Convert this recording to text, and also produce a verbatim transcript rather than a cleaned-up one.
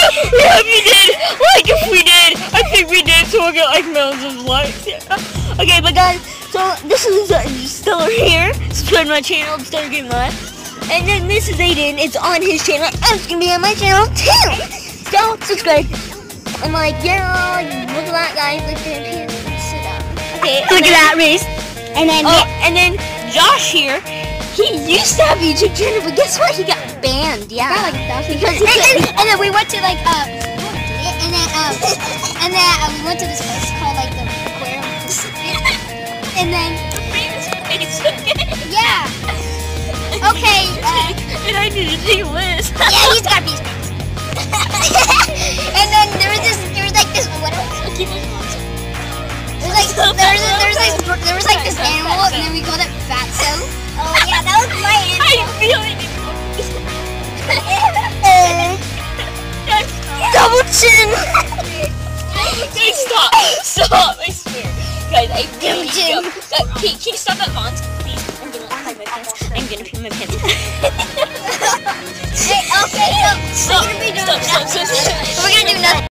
Yeah, we did. Like if we did, I think we did. So we'll get like millions of likes. Yeah. Okay, but guys, so this is uh, Stellar here. Subscribe to my channel, Stellar Game Live. And then this is Aiden. It's on his channel. And it's gonna be on my channel too. So subscribe. I'm like, yeah, look at that, guys. Look at him. Sit down. Okay. Look at that, Reese. And then, oh, and then Josh here. He used to have a YouTube channel, but guess what? He got banned. Yeah. got like a thousand. Because And, he and, and then we went to like uh, and then um, and then uh, we went to this place called like the Aquarium Pacific. And then yeah. Okay. Uh, and I need to see Liz. yeah, he's got these. And then there was this, there was like this, what? There was like, there was, there was like, there was like this animal, and then we called it Fatso. Oh yeah, that was my animal. I feel it. Double chin. Guys, stop, stop! I swear, guys, I really Double need to go. Uh, Kate, can you stop at Hans, please? I'm gonna hide my pants. I'm gonna pee my pants. Hey, okay, so Stop! we're gonna be doing Stop! Stop! Stop! Stop! We're gonna do nothing.